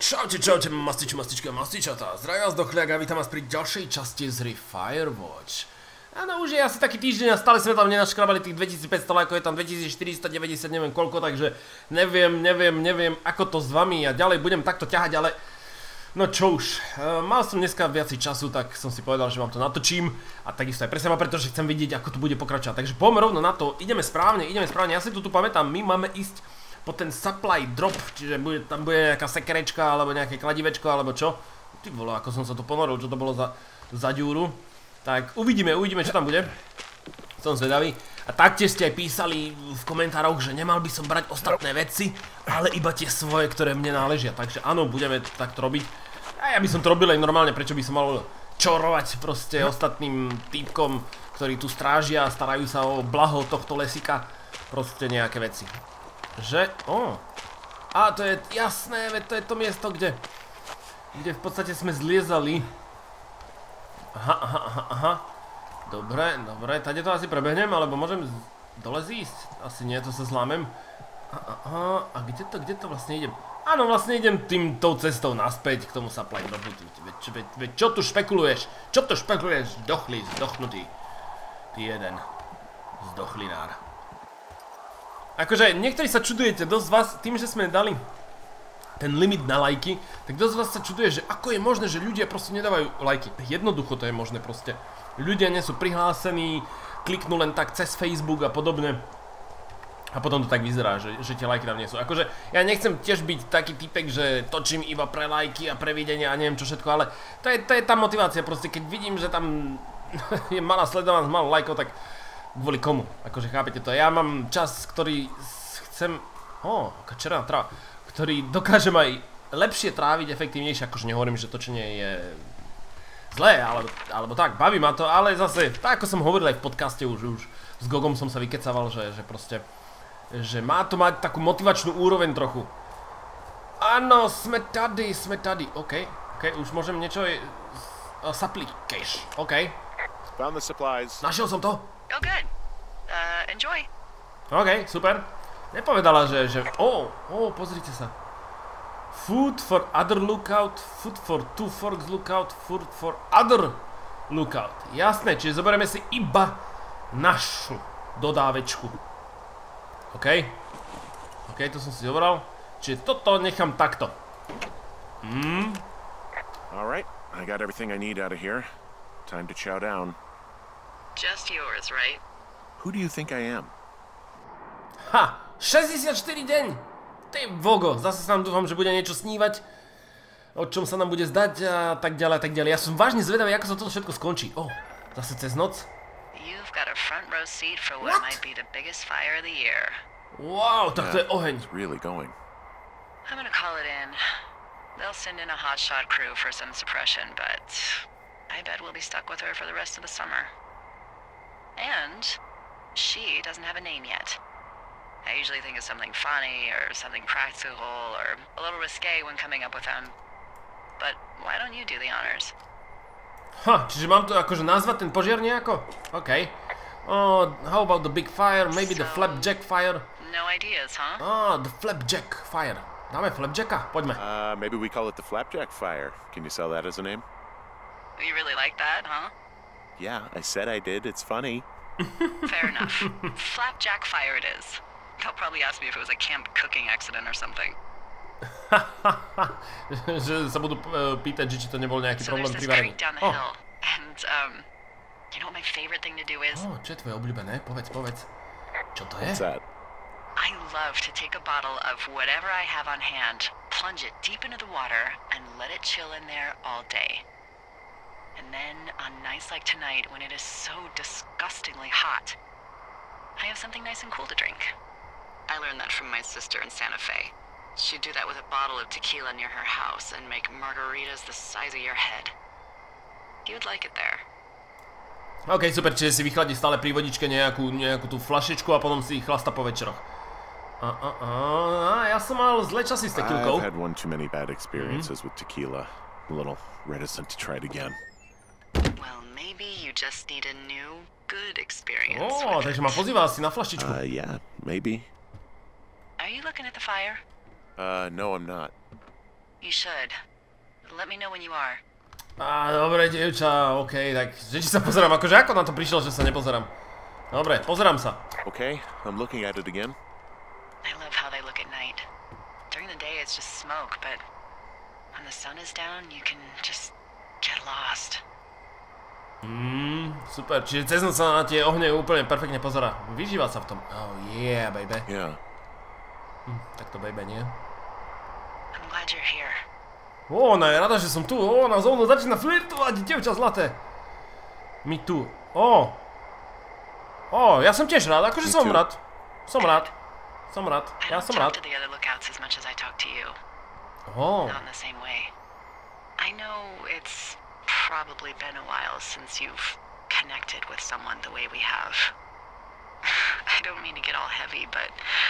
Čaute, mastičky a mastičatá. Zdravím vás Dochliak a vítam vás pri ďalšej časti z hry Firewatch. Áno, už je asi taký týždeň a stále sme tam nenaškrabali tých 2500 lajkov, je tam 2490, neviem koľko, takže neviem ako to s vami a ďalej budem takto ťahať, ale no čo už, mal som dneska viacej času, tak som si povedal, že vám to natočím a takisto aj pre seba, pretože chcem vidieť, ako to bude pokračovať. Takže poďme rovno na to, ideme správne, ja si tu pamätám, my máme ísť po ten supply drop, čiže tam bude nejaká sekerečka, alebo nejaké kladivečko, alebo čo. Ty vole, ako som sa tu ponoril, čo to bolo za ďúru. Tak uvidíme, čo tam bude. Som zvedavý. A taktiež ste aj písali v komentároch, že nemal by som brať ostatné veci, ale iba tie svoje, ktoré mne náležia. Takže áno, budeme takto robiť. A ja by som to robil aj normálne, prečo by som mal čorovať proste ostatným týpkom, ktorí tu strážia a starajú sa o blaho tohto lesika. Proste nejaké veci. Že? A to je jasné, veď to je to miesto, kde v podstate sme zliezali. Aha. Dobre, tady to asi prebehnem, alebo môžem dole zísť? Asi nie, to sa zlámem. A kde to vlastne idem? Áno, vlastne idem tou cestou naspäť k tomu supply dropu. Veď čo tu špekuluješ? Zdochnutý. Ty jeden. Zdochlinár. Akože, niektorí sa čudujete, dosť vás, tým, že sme dali ten limit na lajky, tak dosť vás sa čuduje, že ako je možné, že ľudia proste nedávajú lajky. Jednoducho to je možné proste. Ľudia nie sú prihlásení, kliknú len tak cez Facebook a podobne. A potom to tak vyzerá, že tie lajky tam nie sú. Akože, ja nechcem tiež byť taký typek, že točím iba pre lajky a pre videnia a neviem čo všetko, ale to je tá motivácia proste, keď vidím, že tam je malá sledovanosť, málo lajkov, tak kvôli komu? Akože chápete to? Ja mám čas, ktorý chcem... aká červená tráva. Ktorý dokážem aj lepšie tráviť, efektívnejšie. Akože nehovorím, že točenie je zlé, alebo tak, baví ma to, ale zase, tak ako som hovoril aj v podcaste, už s Gogom som sa vykecával, že proste... Že má to mať takú motivačnú úroveň trochu. Áno, sme tady. OK, už môžem niečo... Supply cache, OK. Found the supplies. Našiel som to. Oh, good. Enjoy. OK, super. Nepovedala, že... pozrite sa. Food for other lookout, food for two forks lookout, food for other lookout. Jasné, čiže zoberieme si iba našu dodávečku. OK, to som si zobral. Čiže toto nechám takto. Alright, I got everything I need out of here. Time to chow down. Just yours, right? Who do you think I am? 64 deň! Ty vogo, zase sa nám dúfam, že bude niečo snívať, o čom sa nám bude zdať a tak ďalej. Ja som vážne zvedavý, ako sa toto všetko skončí. Zase cez noc. You've got a front row seat for what might be the biggest fire of the year. Wow, tak to je oheň. It's really going. I'm gonna call it in. They'll send in a hotshot crew for some suppression, but I bet we'll be stuck with her for the rest of the summer. And she doesn't have a name yet. I usually think of something funny or something practical or a little risque when coming up with them. But why don't you do the honors? Čiže mám to akože nazvať ten požiar nejako? OK. How about the big fire? Maybe the flapjack fire? No ideas, huh? The flapjack fire. Dáme flapjacka? Poďme. Maybe we call it the Flapjack Fire. Can you sell that as a name? You really like that, huh? Yeah, I said I did. It's funny. Fair enough. Flapjack fire it is. They'll probably ask me if it was a camp cooking accident or something. Že sa budú pýtať, či to nebol nejaký problém pri varení. So there's this creek down the hill, and you know what my favorite thing to do is? Čo je tvoje obľúbené? Povedz. Čo to je? What's that? I love to take a bottle of whatever I have on hand, plunge it deep into the water, and let it chill in there all day. And then, on nights like tonight, when it is so disgustingly hot, I have something nice and cool to drink. I learned that from my sister in Santa Fe. She'd do that with a bottle of tequila near her house and make margaritas the size of your head. You would like it there. OK, super, čiže si vychladí stále pri vodičke nejakú tú flašičku a potom si chlasta po večeroch. Ja som mal zlé časy s tekilkou. I've had one too many bad experiences with tequila. A little reticent to try it again. Well, maybe you just need a new, good experience. Takže ma pozýva asi na flaštičku. Yeah, maybe. Are you looking at the fire? No, I'm not. You should. Let me know when you are. Á, dobre, dievča, okej, tak že či sa pozerám, akože ako na to prišiel, že sa nepozerám? Dobre, pozerám sa. Okay, I'm looking at it again. I love how they look at night. During the day it's just smoke, but when the sun is down, you can just get lost. Super, čiže cez noc sa na tie ohne úplne perfektne pozerá. Vyžíva sa v tom. Oh yeah, baby. Yeah. Tak to baby, nie? I'm glad you're here. Ona je rada, že som tu. Ona so mnou začína flirtovať, dievča zlaté. My tu. Ja som tiež rád, akože som rád. Som rád. Ja som rád. I don't talk to the other lookouts as much as I talk to you. Not in the same way. I know it's probably been a while since you've connected with someone the way we have. I don't mean to get all heavy, but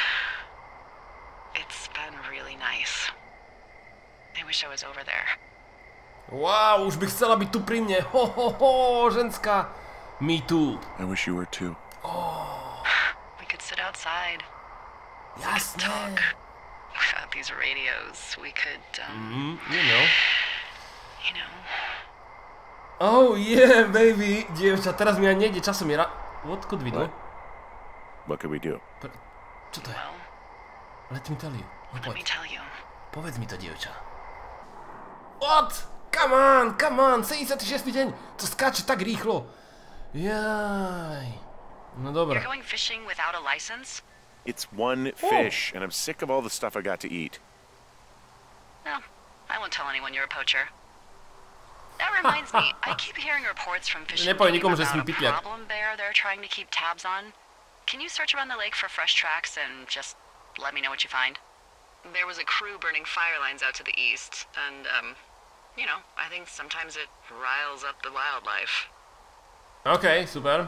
it's been really nice. I wish I was over there. Wow, už by chcela byť tu pri mne. Ženská. Me too. I wish you were too. We could sit outside. Jasné. Talk. Without these radios, we could, You know. you know. Oh yeah, baby. Dievča, teraz mi aj nejde časom. What could we do? What could we do? Čo to je? Well, Let me tell you. let me tell you. Povedz mi to, dievča. What? Come on, 76. deň. To skáče tak rýchlo. Jaj. No dobre. You're going fishing without a license? It's one fish, and I'm sick of all the stuff I got to eat. No, I won't tell anyone you're a poacher. That reminds me, I keep hearing reports from fishing Nepoviem teams nikomu, že about som a pytliak. problem bear they're trying to keep tabs on. Can you search around the lake for fresh tracks and just let me know what you find? There was a crew burning fire lines out to the east, and, you know, I think sometimes it riles up the wildlife. OK, super.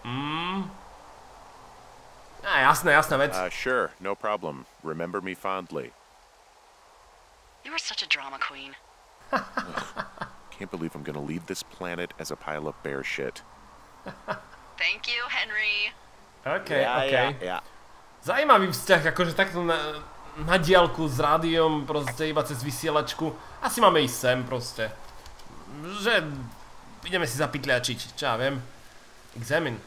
Jasná vec. Sure, no problem. Remember me fondly. You are such a drama queen. Can't believe I'm gonna leave this planet as a pile of bear shit. Thank you, Henry. OK. Yeah. Zajímavý vzťah, akože takto na diaľku s rádiom, proste iba cez vysielačku. Asi máme ísť sem, proste. Že ideme si zapytliačiť, čo ja viem. Examine.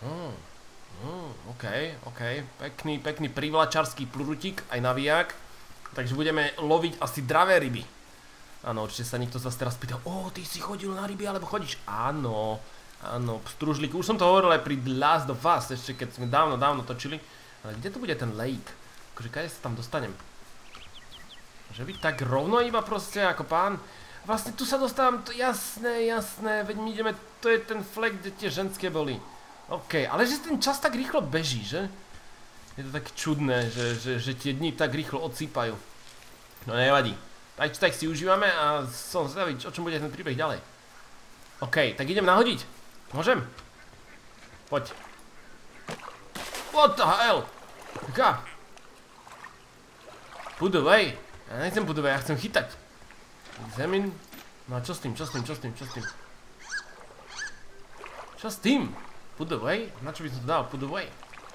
OK. Pekný privlačarský plurutík, aj navíjak. Takže budeme loviť asi dravé ryby. Áno, určite sa niekto zase teraz pýtal, ty si chodil na ryby, alebo chodíš? Áno, pstružlík. Už som to hovoril aj pri The Last of Us, ešte keď sme dávno točili. Ale kde tu bude ten lake? Akože kade sa tam dostanem? Že byť tak rovno iba proste ako pán? Vlastne tu sa dostávam, jasné, veď my ideme, to je ten flek, kde tie ženské boli. OK, ale že ten čas tak rýchlo beží, že? Je to také čudné, že tie dni tak rýchlo odsýpajú. No nevadí. Tak si užívame a som zvedavý, o čom bude ten príbeh ďalej. OK, tak idem nahodiť. Môžem? Poď. What the hell? Taká. Put away. Ja nechcem put away, ja chcem chytať. Examine. No a čo s tým? Čo s tým? Put away? Na čo by som to dal? Put away.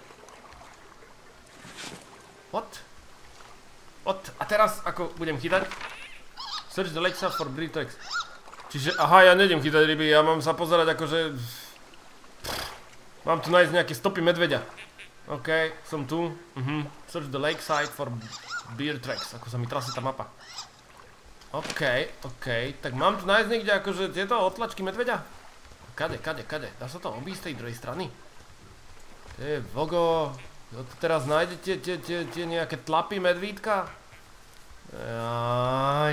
What? A teraz ako budem chytať? Search the lake for breed tracks. Čiže, ja nejdem chytať ryby, ja mám sa pozerať akože... Mám tu nájsť nejaké stopy medveďa. OK, som tu. Search the lakeside for bear tracks, ako sa mi trasie tá mapa. OK, tak mám tu nájsť niekde akože tieto otlačky medveďa? Kade? Dá sa to obísť z tej druhej strany? Vogo, teraz nájdete tie nejaké tlapy medvídka? Jaj.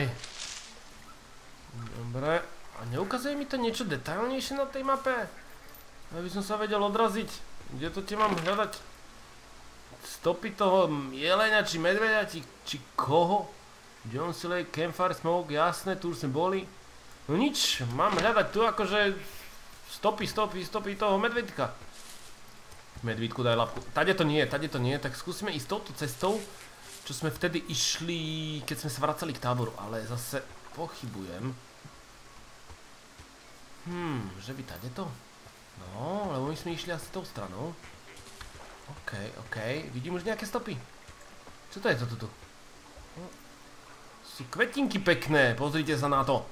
Dobre, a neukazuje mi to niečo detailnejšie na tej mape? Aby som sa vedel odraziť. Kde to tie mám hľadať? Stopy toho jelenia, či medveďa, či koho? Jones Lake, Campfire Smoke, jasné, tu už sme boli. No nič, mám hľadať tu akože stopy toho medvedka. Medvídku daj labku. Tade to nie, tak skúsime ísť touto cestou, čo sme vtedy išli, keď sme sa vracali k táboru, ale zase pochybujem. Že by tade to? No, lebo my sme išli asi tou stranou. OK, vidím už nejaké stopy. Čo to je toto tu? Sú kvetinky pekné, pozrite sa na to.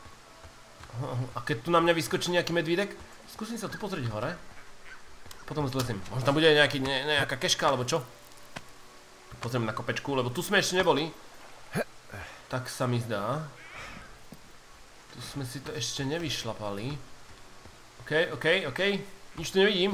A keď tu na mňa vyskočí nejaký medvídek, skúsim sa tu pozrieť hore. Potom zlezím. Možno tam bude nejaká keška, alebo čo? Pozriem na kopečku, lebo tu sme ešte neboli. Tak sa mi zdá. Tu sme si to ešte nevyšlapali. OK. Nič tu nevidím.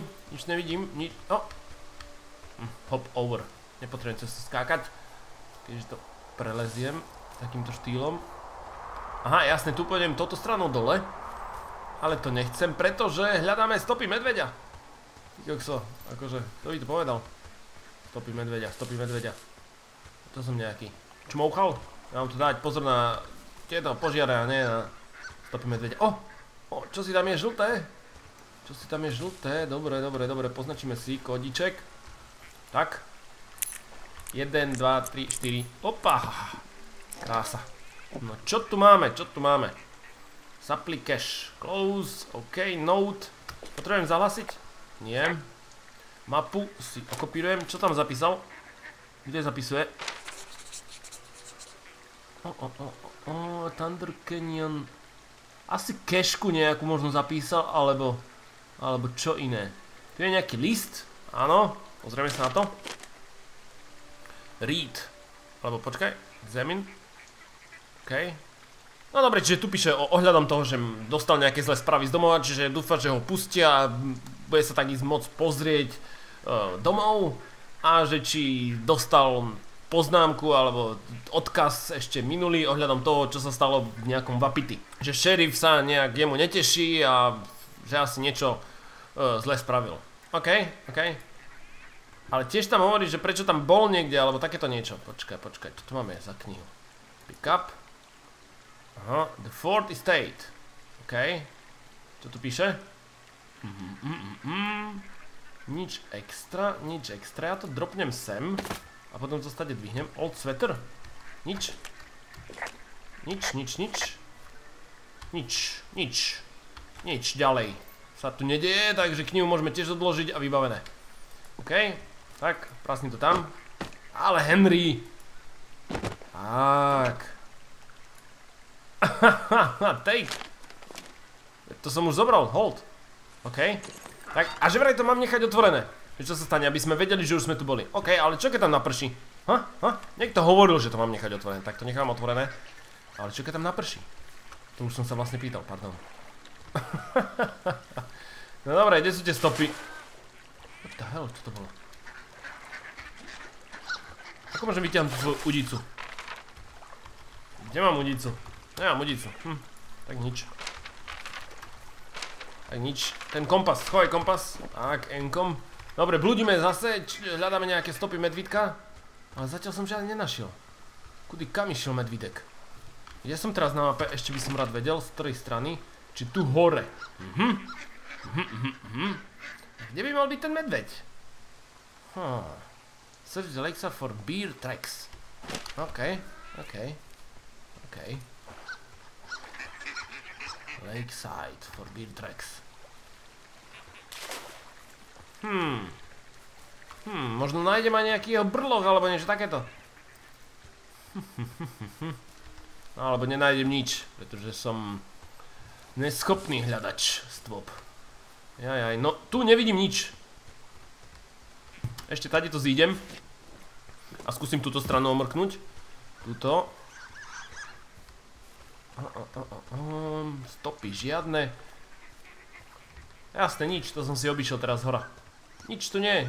Hop over. Nepotrebujem cez to skákať. Keďže to preleziem takýmto štýlom. Aha, jasne, tu pôjdem touto stranou dole. Ale to nechcem, pretože hľadáme stopy medveďa. Kokso, akože, kto by to povedal? Stopy medveďa. To som nejaký čmouchal? Ja mám tu dať pozor na tieto požiare a nie na stopy medveďa. Čo si tam je žlté? Dobre, poznačíme si kódiček. Tak. 1, 2, 3, 4. Opa! Krása. No čo tu máme? Supply cache. Close. OK, note. Potrebujem zahlasiť? Nie. Mapu si okopírujem. Čo tam zapísal? Kde zapisuje? Thunder Canyon. Asi cacheku nejakú možno zapísal, alebo čo iné. Tu je nejaký list. Áno. Pozrieme sa na to. Read. Alebo počkaj. Examine. OK. No dobre, čiže tu píše ohľadom toho, že dostal nejaké zlé správy z domova, čiže dúfa, že ho pustia a bude sa tak ísť môcť pozrieť domov a že či dostal poznámku alebo odkaz ešte minulý ohľadom toho, čo sa stalo v nejakom Wapiti. Že šerif sa nejak jemu neteší a že asi niečo zle spravil. OK. Ale tiež tam hovorí, že prečo tam bol niekde, alebo takéto niečo. Počkaj, čo tu máme za knihu? Pick up. Aha, The Fourth Estate. OK. Čo tu píše? Nič extra. Ja to dropnem sem. A potom to stade dvihnem. Old sweater. Nič. Nič ďalej sa tu nedieje, takže knihu môžeme tiež odložiť a vybavené. OK. Tak, prasním to tam. Ale Henry. Tak. Take. To som už zobral, hold. OK. Tak, a že vraj to mám nechať otvorené. Čo sa stane, aby sme vedeli, že už sme tu boli. OK, ale čo keď tam naprší? Niekto hovoril, že to mám nechať otvorené. Tak to nechám otvorené. Ale čo keď tam naprší? To už som sa vlastne pýtal, pardon. No dobre, kde sú tie stopy? What the hell, čo to bolo? Ako môžem vytiahnuť tú svoju udicu? Kde mám udicu? Nemám udicu. Tak nič. Ten kompas, schovaj kompas. Tak, enkom. Dobre, blúdime zase, hľadáme nejaké stopy medvídka. Ale zatiaľ som žiadne nenašiel. Kudy kam išiel medvídek? Ja som teraz na mape, ešte by som rád vedel, z ktorej strany. Či tu hore. Kde by mal byť ten medveď? Search the lakeside for bear tracks. OK. Lakeside for bear tracks. Možno nájdem aj nejaký jeho brloch, alebo niečo takéto. Alebo nenájdem nič, pretože som neschopný hľadač stôp. Jajaj, no tu nevidím nič. Ešte tady to zídem. A skúsim túto stranu omrknúť. Tuto. Stopy žiadne. Jasne, nič, to som si obišiel teraz hora. Nič tu nie.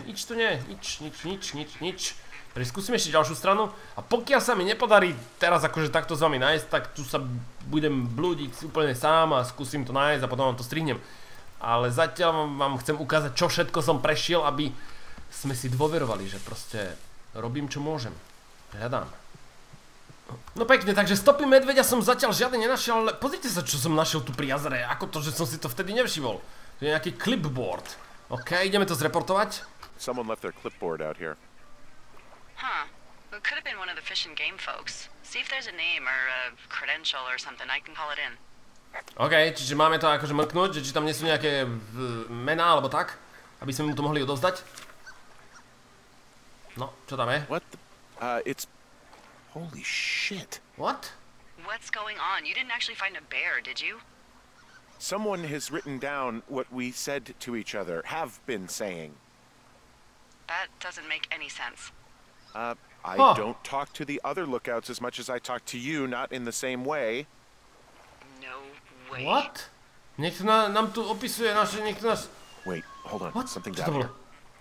Skúsim ešte ďalšiu stranu. A pokiaľ sa mi nepodarí teraz akože takto s vami nájsť, tak tu sa budem blúdiť úplne sám a skúsim to nájsť a potom vám to strihnem. Ale zatiaľ vám chcem ukázať, čo všetko som prešiel, aby sme si dôverovali, že proste robím, čo môžem. Hľadám. No pekne, takže stopy medveďa som zatiaľ žiadne nenašiel, ale pozrite sa, čo som našiel tu pri jazere. Ako to, že som si to vtedy nevšimol. To je nejaký clipboard. OK, ideme to zreportovať. Someone left their clipboard out here. Huh. It could have been one of the Fish and Game folks. See if there's a name or a credential or something. I can call it in. OK, čiže máme to akože mrknúť, že či tam nie sú nejaké mená alebo tak, aby sme mu to mohli odovzdať. No, čo tam je? What the... it's... Holy shit. What? What's going on? You didn't actually find a bear, did you? Someone has written down what we said to each other, have been saying. That doesn't make any sense. I don't talk to the other lookouts as much as I talk to you, not in the same way. No way. What? Niekto nám tu opisuje naše, niekto nás... Wait, hold on. What? Something's Čo to out bolo? here.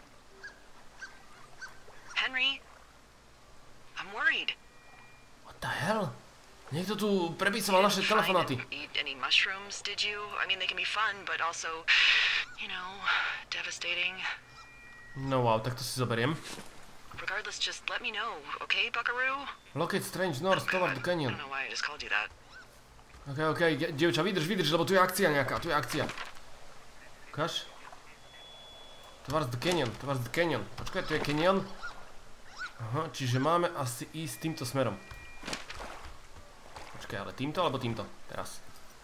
Henry, I'm worried. What the hell? Niekto tu prepísoval naše telefonáty. Eat any mushrooms, did you? I mean, they can be fun, but also, you know, devastating. No wow, tak to si zoberiem. Regardless, just let me know, okay, Buckaroo? Locate Strange North toward the I Canyon. don't know why I just called you that. Okej, dievča, vydrž, lebo tu je akcia nejaká, tu je akcia. Ukáž? Towards the Canyon. Počkaj, tu je Canyon. Aha, čiže máme asi ísť týmto smerom. Počkaj, ale týmto alebo týmto? Teraz.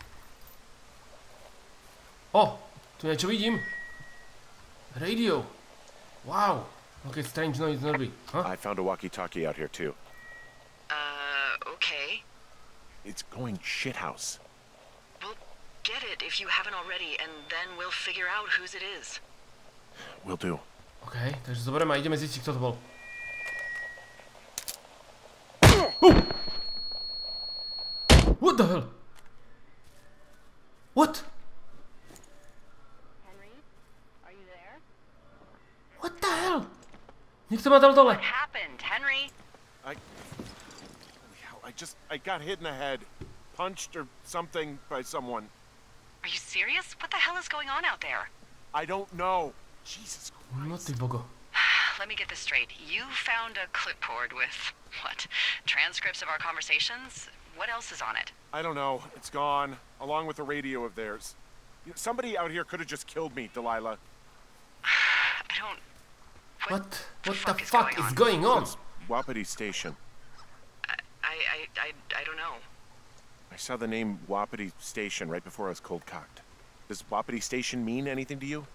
O, tu niečo vidím. Radio. Wow. Okay, strange noise nearby. Huh? I found a walkie-talkie out here too. Okay. It's going shithouse. Well, get it if you haven't already, and then we'll figure out whose it is. Will do. Okej, takže zoberieme a ideme zistiť, kto to bol. What the hell? What? Henry, are you there? What the hell? Niekto ma dal dole. What happened, Henry? I got hit in the head. Punched or something by someone. Are you serious? What the hell is going on out there? I don't know. Jesus No Christ. ty bogo. Let me get this straight. You found a clipboard with, what, transcripts of our conversations? What else is on it? I don't know. It's gone, along with the radio of theirs. Somebody out here could have just killed me, Delilah. I don't... What the fuck fuck is going on? It's Wapiti Station. I don't know. I saw the name Wapiti Station right before I was cold-cocked. Does Wapiti Station mean anything to you?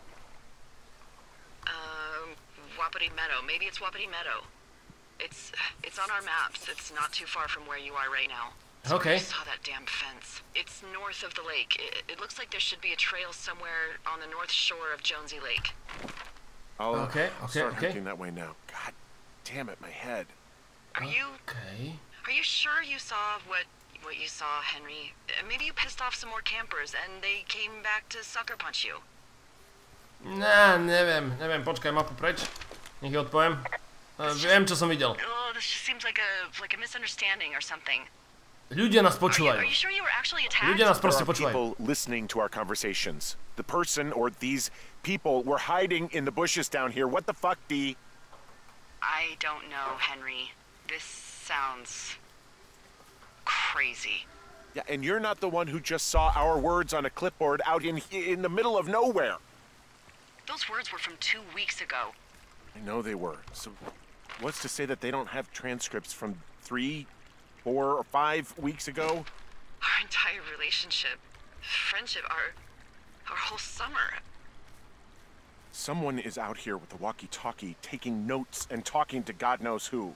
Wapiti Meadow. Maybe it's Wapiti Meadow. It's on our maps. It's not too far from where you are right now. Okay. I saw that damn fence. It's north of the lake. It looks like there should be a trail somewhere on the north shore of Jonesy Lake. I'll start okay. hiking that way now. God damn it, my head. Are you sure you saw what you saw, Henry? Maybe you pissed off some more campers and they came back to sucker punch you. Nah, neviem, počkaj, mapu preč. Nech ji odpoviem. Viem, čo som videl. Oh, this just seems like a misunderstanding or something. Ľudia nás Are počúvajú. you sure you were actually attacked? Ľudia nás There proste are počúvajú. people listening to our conversations. The person or these people were hiding in the bushes down here. What the fuck, Dee? I don't know, Henry. This sounds crazy. Yeah, and you're not the one who just saw our words on a clipboard out in the middle of nowhere. Those words were from 2 weeks ago. I know they were. So what's to say that they don't have transcripts from 3, 4, or 5 weeks ago? Our entire relationship, friendship, our whole summer. Someone is out here with a walkie-talkie taking notes and talking to God knows who.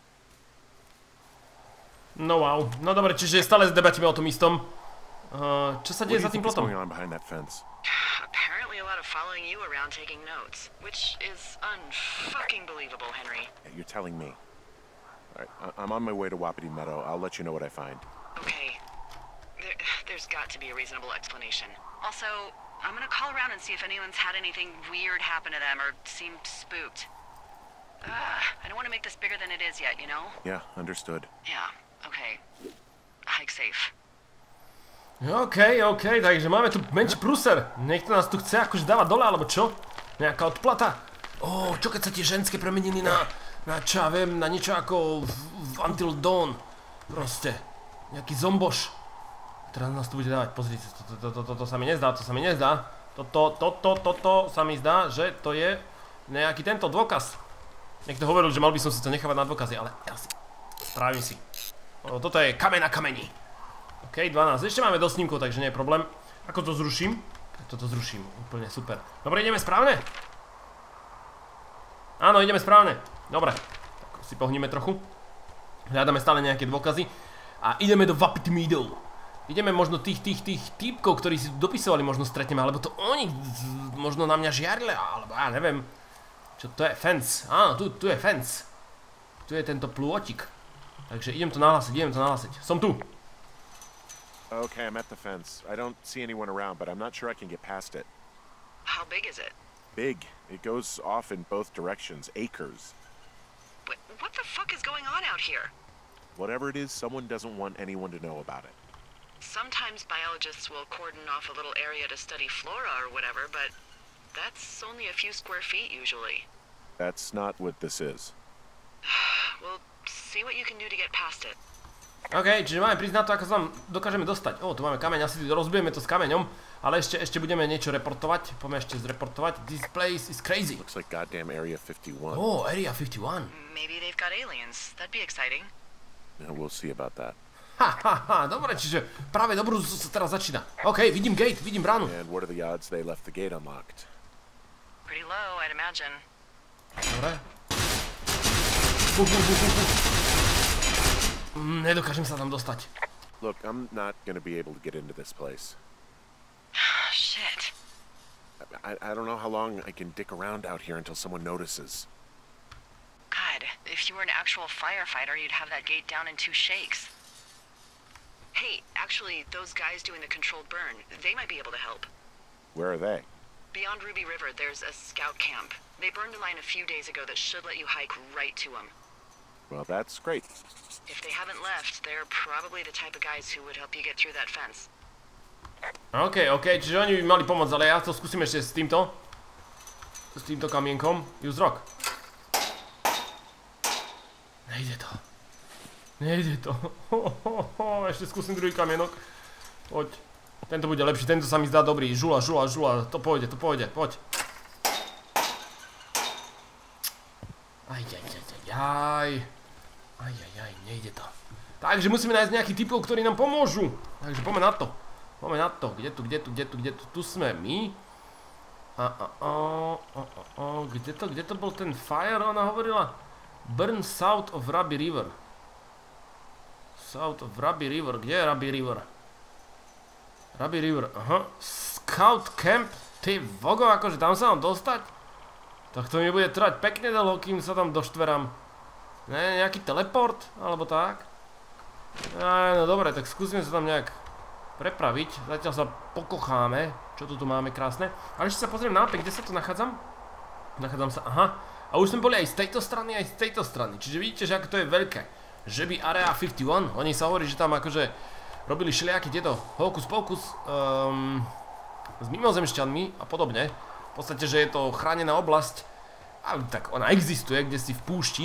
No wow. No dobre, čiže stále debatíme o tom istom. Čo sa What do deje you za tým think is plotom? going on behind that fence? Apparently a lot of following you around taking notes, which is unfucking believable, Henry. Yeah, you're telling me. All right, I'm on my way to Wapiti Meadow. I'll let you know what I find. Okay. There's got to be a reasonable explanation. Also, I'm gonna call around and see if anyone's had anything weird happen to them or seemed spooked. I don't want to make this bigger than it is yet, you know? Yeah, understood. Yeah, okay. Hike safe. Okej, takže máme tu menší prúser. Niekto nás tu chce akože dávať dole, alebo čo? Nejaká odplata? Čo keď sa tie ženské premenili na čo ja viem, na niečo ako v Until Dawn. Proste. Nejaký zomboš. Teraz nás tu bude dávať, pozrite, toto sa mi nezdá, Toto sa mi zdá, že to je nejaký tento dôkaz. Niekto hovoril, že mal by som si to nechávať na dôkazy, ale ja si strávim si. Toto je kameň na kameni. OK, 12. Ešte máme dosť snímkov, takže nie je problém. Ako to zruším? Toto zruším, úplne super. Dobre, ideme správne? Áno, ideme správne. Dobre, tak si pohníme trochu. Hľadáme stále nejaké dôkazy. A ideme do Vapid Meadow. Ideme možno tých týpkov, ktorí si dopisovali, možno stretneme, alebo to oni možno na mňa žiarili, alebo ja neviem. Čo to je? Fence. Áno, tu je fence. Tu je tento plôtik. Takže idem to nahlásiť, Som tu. Okay, I'm at the fence. I don't see anyone around, but I'm not sure I can get past it. How big is it? Big. It goes off in both directions. Acres. What the fuck is going on out here? Whatever it is, someone doesn't want anyone to know about it. Sometimes biologists will cordon off a little area to study flora or whatever, but that's only a few square feet usually. That's not what this is. Well, see what you can do to get past it. OK, čiže máme prísť na to, ako sa tam dokážeme dostať. Tu máme kameň, asi rozbijeme to s kameňom, ale ešte budeme niečo reportovať. Poďme ešte zreportovať. This place is crazy. Looks like goddamn Area 51. Area 51. Maybe they've got aliens. That'd be exciting. Yeah, we'll see about that. Dobre, čiže práve dobrú sa teraz začína. OK, vidím gate, vidím bránu. And what are the odds they left the gate unlocked? Pretty low, I'd imagine. Dobre. Nedokážem sa tam dostať. Look, I'm not gonna be able to get into this place. Shit. I don't know how long I can dick around out here until someone notices. God, if you were an actual firefighter, you'd have that gate down in 2 shakes. Hey, actually, those guys doing the controlled burn, they might be able to help. Where are they? Beyond Ruby River, there's a scout camp. They burned a line a few days ago that should let you hike right to them. Well, that's great. If they haven't left, they're probably the type of guys who would help you get through that fence. OK, čiže oni by mali pomôcť, ale ja to skúsim ešte s týmto kamienkom. Use rock. Nejde to. Ešte skúsim druhý kamienok. Poď. Tento bude lepší, tento sa mi zdá dobrý. Žula. To pôjde, poď. Nejde to. Takže musíme nájsť nejakých typov, ktorí nám pomôžu. Takže poďme na to. Kde tu? Tu sme my. Kde to bol ten fire, ona hovorila? Burn south of Ruby River. Kde je Ruby River? Aha. Scout camp? Ty vogo, akože tam sa mám dostať? Tak to mi bude trvať pekne dlho, kým sa tam doštverám. Ne, nejaký teleport? Alebo tak? No dobre, tak skúsime sa tam nejak prepraviť. Zatiaľ sa pokocháme. Čo tu máme krásne. Ale ešte sa pozriem na mape, kde sa tu nachádzam? Nachádzam sa, aha. A už sme boli aj z tejto strany, aj z tejto strany. Čiže vidíte, že ako to je veľké. Že by Area 51, oni sa hovorí, že tam akože robili všelijaké tieto hokus pokus s mimozemšťanmi a podobne. V podstate, že je to chránená oblasť, ale tak ona existuje, kde si v púšti.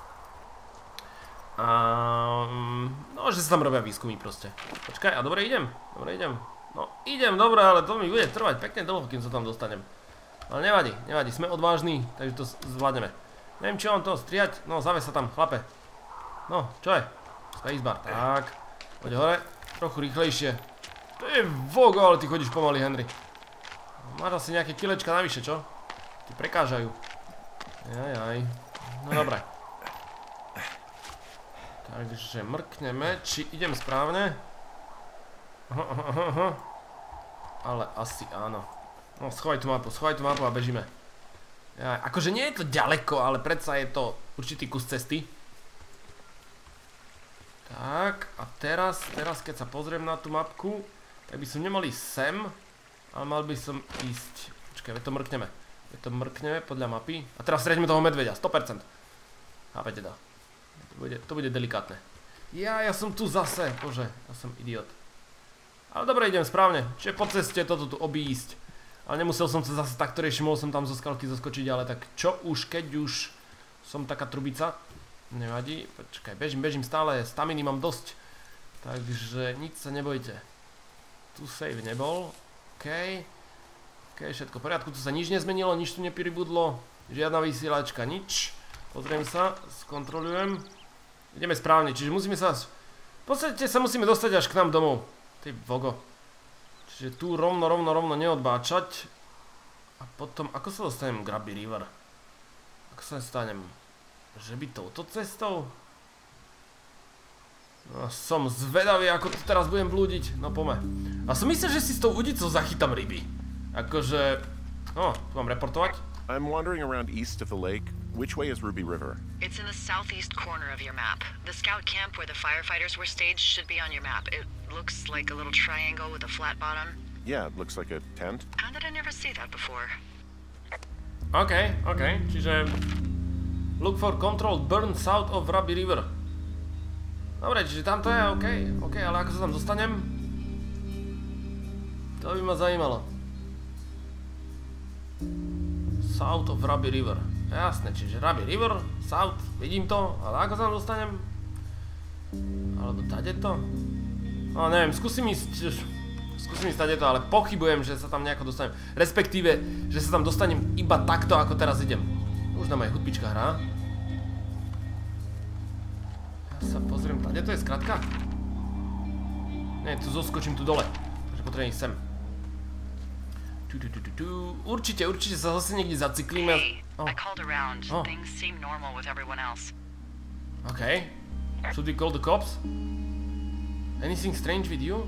No, že sa tam robia výskumy proste. Počkaj, a dobre idem. No, idem, dobre, ale to mi bude trvať pekne dlho, kým sa tam dostanem. Ale nevadí, sme odvážni, takže to zvládneme. Neviem, či mám to strihať, no zaves sa tam, chlape. No, čo je? Spacebar, tak. Poď hore, trochu rýchlejšie. Ty vogo, ale ty chodíš pomaly, Henry. Máš asi nejaké kilečka navyše, čo? Ti prekážajú. Jajaj. No dobre. Takže mrkneme, či idem správne. Ale asi áno. No, schovaj tú mapu a bežíme. Akože nie je to ďaleko, ale predsa je to určitý kus cesty. Tak, a teraz keď sa pozriem na tú mapku, tak by som nemal ísť sem, ale mal by som ísť... Počkaj, to mrkneme podľa mapy. A teraz stretneme toho medveďa, 100%. Chápete to? To bude delikátne. Ja som tu zase, bože, ja som idiot. Ale dobre, idem správne, čiže po ceste toto tu obísť. Ale nemusel som sa zase takto riešiť, mohol som tam zo skalky zaskočiť, ale tak čo už, keď už som taká trubica. Nevadí, počkaj, bežím stále, staminy mám dosť. Takže nič sa nebojte. Tu save nebol, OK, všetko v poriadku, tu sa nič nezmenilo, nič tu nepribudlo, žiadna vysielačka, nič. Pozriem sa, skontrolujem. Ideme správne, čiže musíme sa... V podstate sa musíme dostať až k nám domov. Ty vogo. Čiže tu rovno neodbáčať. A potom, ako sa dostanem k Ruby River? Ako sa dostanem? Že by touto cestou? No, som zvedavý, ako to teraz budem blúdiť. No poďme. A som myslel, že si s tou udicou zachytám ryby. Akože... No, tu mám reportovať. I'm wandering around east of the lake. Which way is Ruby River? It's in the southeast corner of your map. The scout camp where the firefighters were staged should be on your map. It looks like a little triangle with a flat bottom. Yeah, it looks like a tent. How did I never see that before? OK, čiže... Look for controlled burn south of Ruby River. Dobre, čiže tamto je, OK, ale ako sa tam dostanem? To by ma zajímalo. South of Ruby River. Jasné, čiže Ruby River, south, vidím to, ale ako sa tam dostanem? Alebo tadeto? No neviem, skúsim ísť tadeto, ale pochybujem, že sa tam nejako dostanem. Respektíve, že sa tam dostanem iba takto, ako teraz idem. Už nám aj hudbička hrá. Ja sa pozriem, tadeto je skratka? Nie, tu zoskočím tu dole, takže potrebujem ísť sem. Určite sa zase niekde zaciklíme. Hey, I called around. Things seem normal with everyone else. OK. Should we call the cops? Anything strange with you?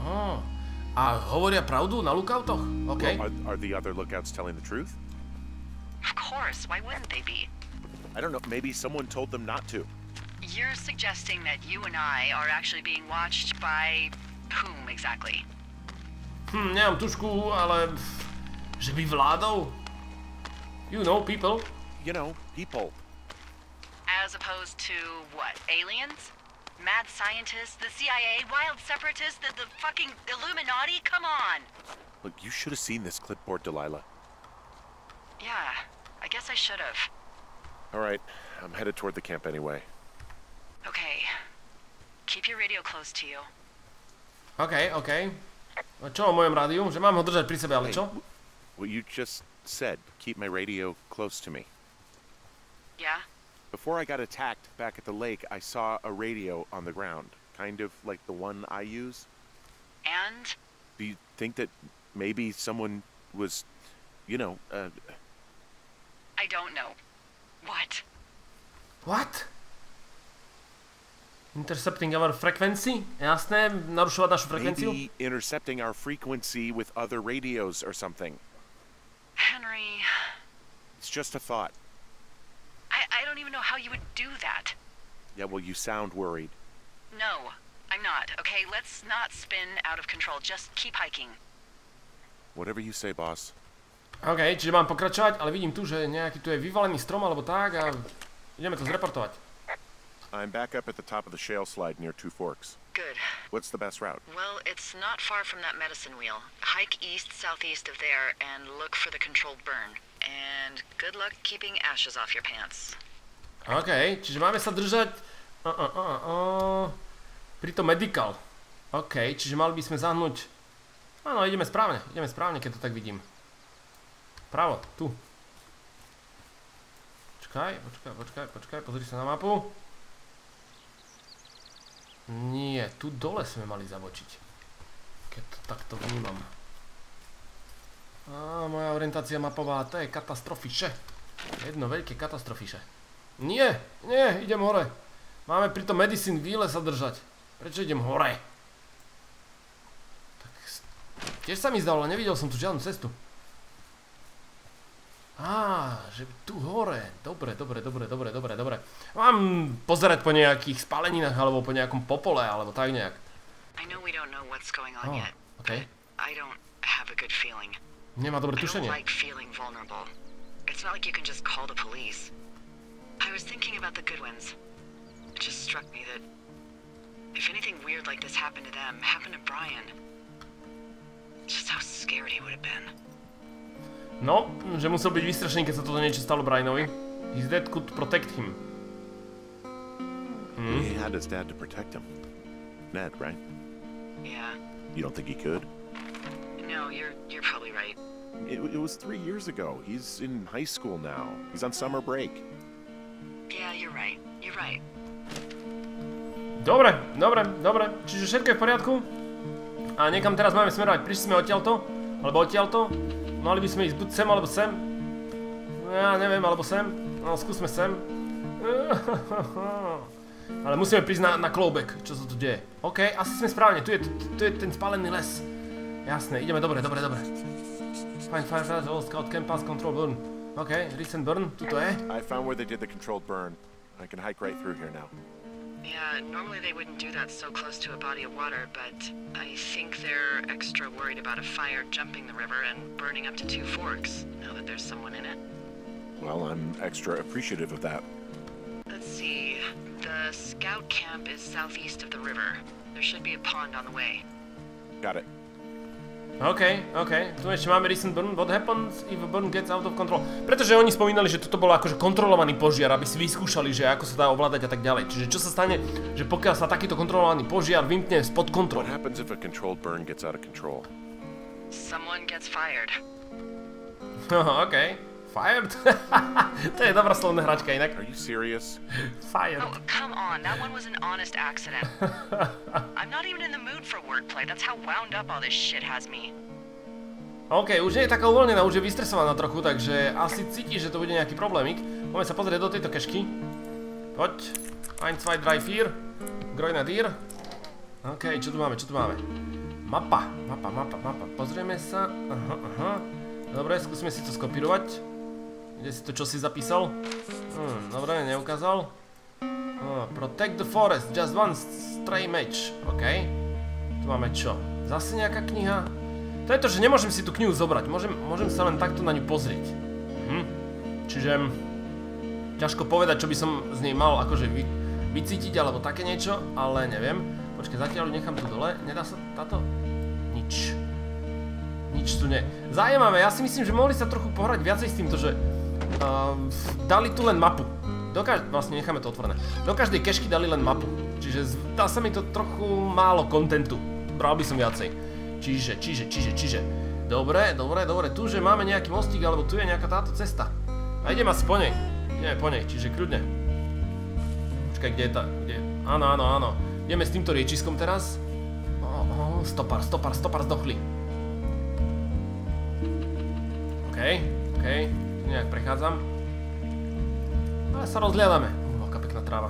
A hovoria pravdu na lookoutoch? OK. Well, are the other lookouts telling the truth? Of course, why wouldn't they be? I don't know, maybe someone told them not to. You're suggesting that you and I are actually being watched by whom exactly? Nemám tušku, ale... Že by vládou? You know, people. You know, people. As opposed to what? Aliens? Mad scientists? The CIA? Wild separatists? The fucking Illuminati? Come on! Look, you should have seen this clipboard, Delilah. Yeah, I guess I should have. Alright, I'm headed toward the camp anyway. Okay. Keep your radio close to you. OK. A čo o mojom rádiu? Že mám ho držať pri sebe, ale čo? What you just said, keep my radio close to me. Yeah? Before I got attacked back at the lake, I saw a radio on the ground. Kind of like the one I use. And? Do you think that maybe someone was, you know, I don't know. What? What? Intercepting our frequency? Jasné, narušovať našu frekvenciu? Maybe intercepting our frequency with other radios or something. Henry... It's just a thought. I don't even know how you would do that. Yeah, well, you sound worried. No, I'm not. Okay, let's not spin out of control. Just keep hiking. Whatever you say, boss. OK, čiže mám pokračovať, ale vidím tu, že nejaký tu je vyvalený strom alebo tak a ideme to zreportovať. I'm back up at the top of the shale slide near Two Forks. Good. What's the best route? Well, it's not far from that medicine wheel. Hike east-southeast of there and look for the controlled burn. And good luck keeping ashes off your pants. OK, čiže máme sa držať... pri to medical. OK, čiže mali by sme zahnúť... Áno, ideme správne, keď to tak vidím. Pravo, tu. Počkaj, pozri sa na mapu. Nie, tu dole sme mali zabočiť. Keď to takto vnímam. Moja orientácia mapová, to je katastrofiše. Jedno veľké katastrofiše. Nie, idem hore. Máme pri tom medicine wheel sa držať. Prečo idem hore? Tak, tiež sa mi zdalo, nevidel som tu žiadnu cestu. Že tu hore. Dobre. Mám pozerať po nejakých spaleninách, alebo po nejakom popole, alebo tak nejak. I know we don't know what's going on yet. Okay. I don't have a good feeling. Nemá dobré tušenie. I don't like feeling vulnerable. It's not like you can just call the police. I was thinking about the Goodwins. It just struck me that if anything weird like this happened to them, happened to Brian, just how scared he would have been. No, že musel byť vystrašený, keď sa toto niečo stalo Brianovi. His dad could protect him. He had his dad to protect him. Ned, right? Yeah. You don't think he could? No, you're probably right. It was 3 years ago. He's in high school now. He's on summer break. Yeah, you're right. Dobre. Čiže všetko je v poriadku. A niekam teraz máme smerovať. Prišli sme odtiaľto, alebo odtiaľto. Mali by sme ísť buď sem, alebo sem. Ja neviem, alebo sem. No, skúsme sem. Ale musíme prísť na clawback, čo sa tu deje. OK, asi sme správne, tu je ten spálený les. Jasné, ideme, dobre. Find fire, all scout camp, pass, control, burn. OK, recent burn, tuto je. I found where they did the controlled burn. I can hike right through here now. Yeah, normally they wouldn't do that so close to a body of water, but I think they're extra worried about a fire jumping the river and burning up to 2 forks, now that there's someone in it. Well, I'm extra appreciative of that. Let's see. The scout camp is southeast of the river. There should be a pond on the way. Got it. OK. Tu ešte máme recent burn. What happens if a burn gets out of control? Pretože oni spomínali, že toto bolo akože kontrolovaný požiar, aby si vyskúšali, že ako sa dá ovládať a tak ďalej. Čiže čo sa stane, že pokiaľ sa takýto kontrolovaný požiar vymkne spod kontroly? What happens if a controlled burn gets out of control? Someone gets fired. OK. Fired? To je dobrá slovná hračka inak. Are you serious? Fired. Oh, come on. That one was an honest accident. I'm not even in the mood for wordplay. That's how wound up all this shit has me. OK, už nie je taká uvoľnená, už je vystresovaná trochu, takže asi cíti, že to bude nejaký problémik. Poďme sa pozrieť do tejto kešky. Poď. 1, 2, 3, 4. Grenadier. OK, čo tu máme? Mapa. Pozrieme sa. Aha. Dobre, skúsime si to skopírovať. Kde si to čosi zapísal? Dobre, neukázal. Protect the forest, just one stray match. OK. Tu máme čo? Zase nejaká kniha? To je to, že nemôžem si tú knihu zobrať. Môžem sa len takto na ňu pozrieť. Čiže ťažko povedať, čo by som z nej mal akože vycítiť alebo také niečo, ale neviem. Počkaj, zatiaľ nechám tu dole. Nedá sa táto? Nič tu nie. Zaujímavé, ja si myslím, že mohli sa trochu pohrať viacej s týmto, že dali tu len mapu. Vlastne necháme to otvorené. Do každej kešky dali len mapu. Čiže dá sa mi to trochu málo kontentu. Bral by som viacej. Čiže. Dobre. Tu, že máme nejaký mostík, alebo tu je nejaká táto cesta. A ideme asi po nej. Ideme po nej, čiže kľudne. Počkaj, kde je tá? Áno. Ideme s týmto riečiskom teraz. Stopar zdochli. OK. Nejak prechádzam. Ale sa rozhliadame. Aká pekná tráva.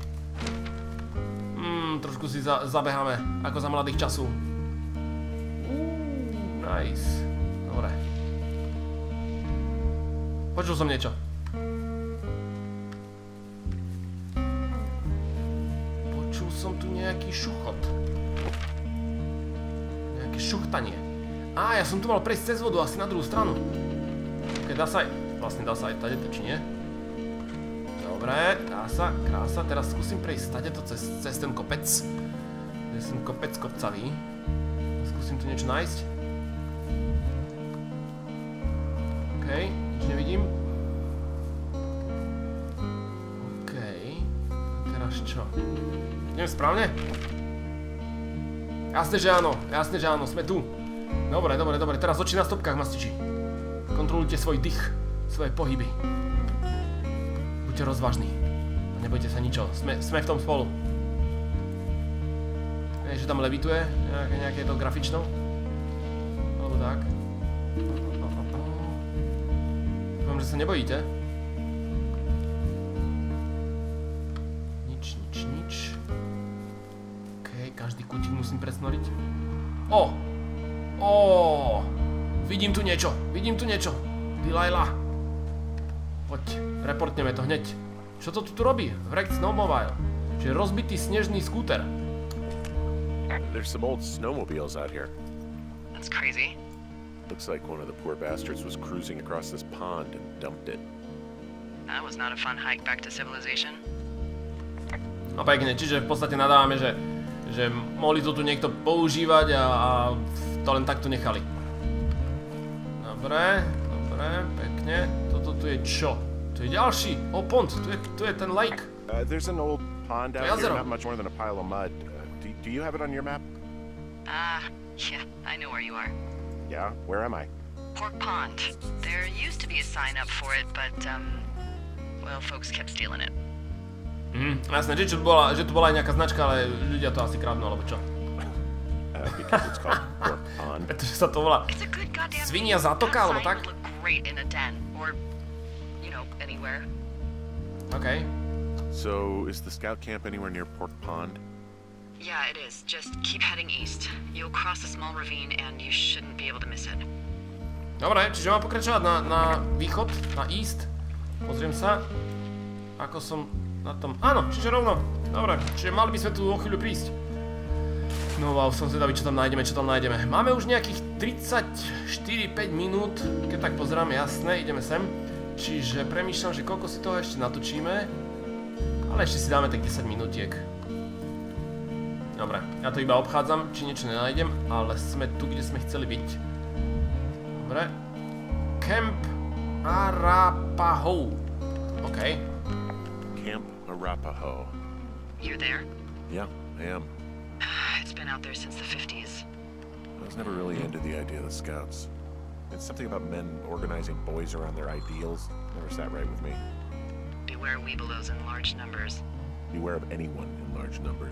Trošku si zabeháme, ako za mladých časov. Nice. Dobre. Počul som niečo. Počul som tu nejaký šuchot. Nejaké šuchtanie. Ja som tu mal prejsť cez vodu, asi na druhú stranu. Ok, dá sa aj tady to, či nie? Dobre, krása, teraz skúsim prejsť tadeto cez ten kopec. Cez ten kopec kopcavý. Skúsim tu niečo nájsť. OK, nič nevidím. OK, teraz čo? Idem správne? Jasné, že áno, sme tu. Dobre, teraz oči na stopkách, mastiči. Kontrolujte svoj dých, svoje pohyby. Buďte rozvážni. Nebojte sa ničo, sme v tom spolu. Že tam levituje, nejaké to grafično. Alebo tak. Dúfam, že sa nebojíte. Nič. OK, každý kútik musím presnoriť. Vidím tu niečo. Delilah. Poď, reportneme to hneď. Čo to tu robí? Wrecked snowmobile. Čiže rozbitý snežný skúter. There's some old snowmobiles out here. That's crazy. Looks like one of the poor bastards was cruising across this pond and dumped it. That was not a fun hike back to civilization. No pekne, čiže v podstate nadávame, že mohli to tu niekto používať a to len takto nechali. Dobre, pekne. Toto tu je čo? Tu je ďalší. Pond, tu je ten lake. There's an old pond out here, not much more than a pile of mud. Do you have it on your map? Yeah, I know where you are. Yeah, where am I? Pork Pond. There used to be a sign up for it, but, well, folks kept stealing it. Jasné, že tu bola aj nejaká značka, ale ľudia to asi kradnú, alebo čo? Because it's called Pork Pond. Pretože sa to volá Svinia zátoka, alebo tak? Great in a den, or, you know, anywhere. OK. So, is the scout camp anywhere near Pork Pond? Yeah, it is. Just keep heading east. You'll cross a small ravine and you shouldn't be able to miss it. Dobre, čiže mám pokračovať na východ, na east. Pozriem sa, ako som na tom... Áno, čiže rovno. Dobre, čiže mali by sme tu o chvíľu prísť. No wow, som zvedavý, čo tam nájdeme. Máme už nejakých 34-5 minút, keď tak pozerám, jasné, ideme sem. Čiže premýšľam, že koľko si toho ešte natočíme. Ale ešte si dáme tak 10 minútiek. Dobre, ja to iba obchádzam, či niečo nenájdem, ale sme tu, kde sme chceli byť. Dobre. Camp Arapaho. OK. Camp Arapaho. You're there? Yeah, I am. It's been out there since the 50s. I was never really into the idea of the scouts. It's something about men organizing boys around their ideals. Never sat right with me. Beware weebelows in large numbers. Beware of anyone in large numbers.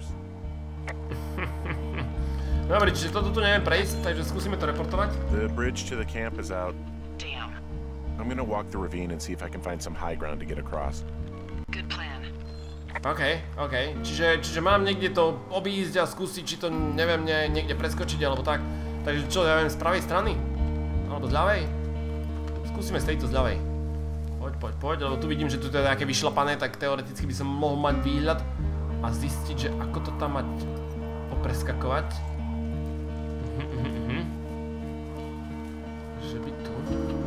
Dobre, čiže toto tu neviem prejsť, takže skúsime to reportovať. The bridge to the camp is out. Damn. I'm gonna walk the ravine and see if I can find some high ground to get across. Good plan. OK. Čiže mám niekde to obísť a skúsiť, či to neviem niekde preskočiť alebo tak. Takže čo, ja viem, z pravej strany? Alebo z ľavej? Skúsime z tejto z ľavej. Poď, lebo tu vidím, že tu je nejaké vyšlapané, tak teoreticky by som mohol mať výhľad a zistiť, že ako to tam mať popreskakovať. Že by tu...